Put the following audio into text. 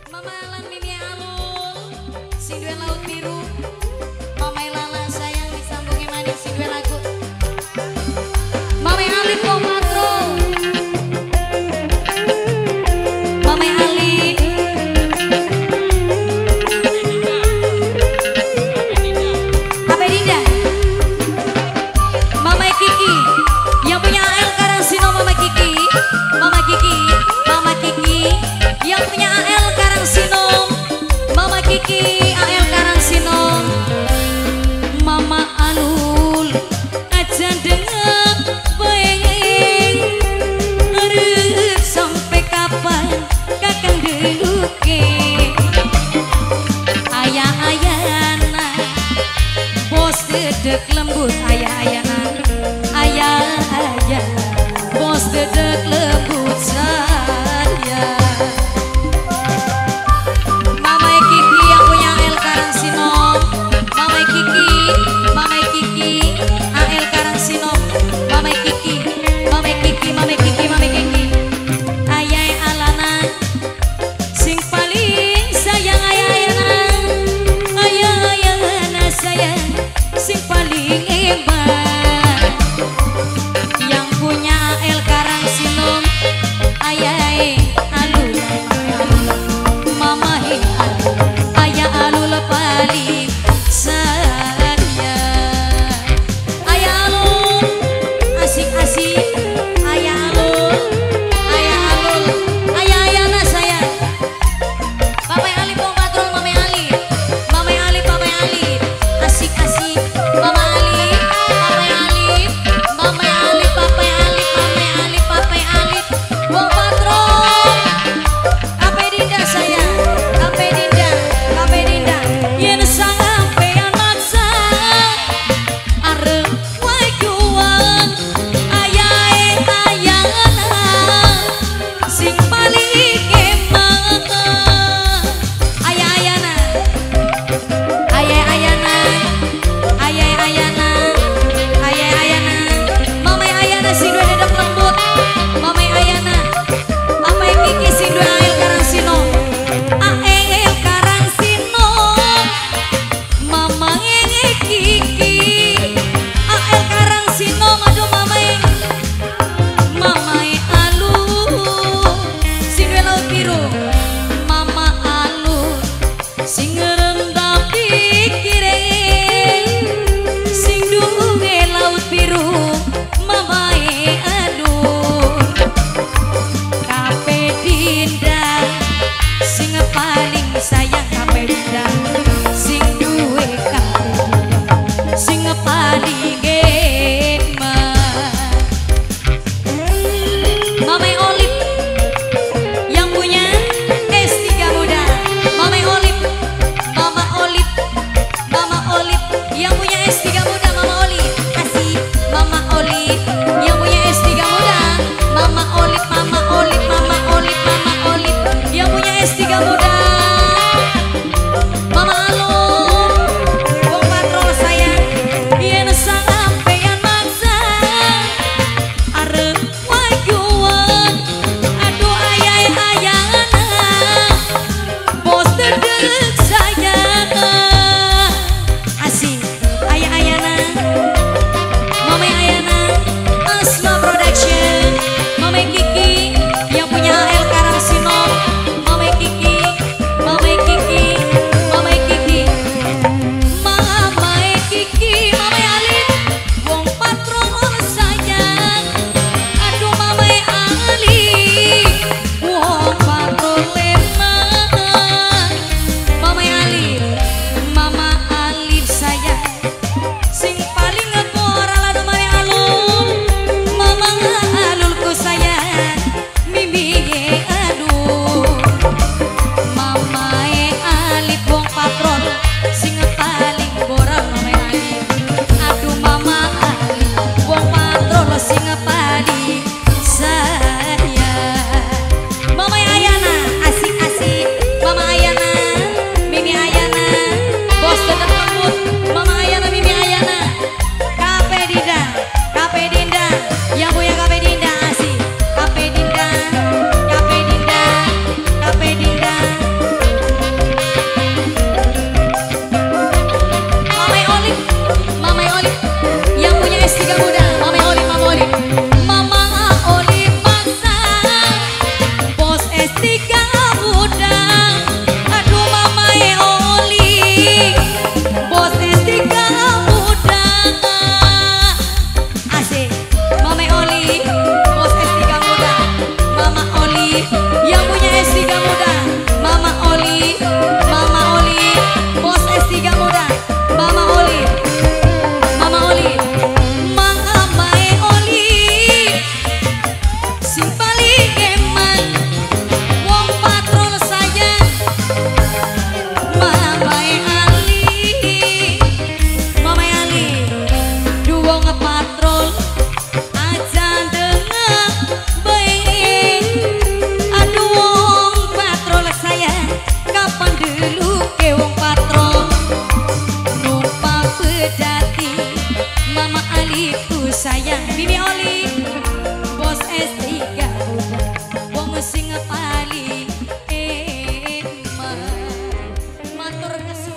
Mama Alan Mimi Alul, si dua laut biru. Mama Lala sayang disambungi manis si dua lagu. Mama Alif Komatro, Mama Alif, Apa Dinda, Mama Kiki, yang punya AL Karangsino Mama Kiki, Mama Kiki, Mama Kiki, yang punya AL Karangsino Mama Kiki, AL Karangsino. Mama Alul aja dengar pengen urut sampai kapan kakang deluke ayah-ayana bos dedek lembut ayah-ayana ayah-ayah bos dedek lembut saya. Mama Kiki yang punya AL Karangsino, Mama Kiki, Mama Kiki, AL Karangsino, Mama Kiki, Mama Kiki, Mama Kiki, Mama Kiki. Ayah Alana, sing paling sayang ayah-ayana, ayah-ayana sayang, sing paling hebat. Yang punya AL Karangsino, ayah Alul, Mama Alul, ayah Alul paling sayang. Ayah Alul asik-asik, ayah Alul, ayah Alul, ayah-ayana sayang. Papa Ali Pong Patrol, Mama Ali, Mama Ali, Papa Ali, asik-asik, Mama Ali, Papa Ali, Mama Ali, Papa Ali, Mama Ali, Papa Ali, Pong Patrol. Apa Dinda sayang, apa Dinda, apa Dinda, yen sampeyan maksa arep wajuan ayah-ayana sing paling emang ayah-ayana ayah-ayana ayah-ayana ayah-ayana Mama Ayana sing dua dedek lembut Mama Ayana apa Kiki sing dua AL Karangsino AL Karangsino Mama Kiki AL Karangsino aduh Mama Alul sing dua laut biru Mama Alul sing rendah pikire sing duwe laut biru Mama Alul Kape Dinda sing paling sayang Kape Dinda sing duwe Kape Dinda sing paling hebat. Mama Olip yang punya S3 muda Mama Olip, Mama Olip, Mama Olip yang punya S3 muda Mama Olip asik Mama Olip yang punya S3 muda Mama Olip, Mama Olip, Mama Olip, Mama Olip sayang Bibi Oli bos S3 udah wong sing paling eman matur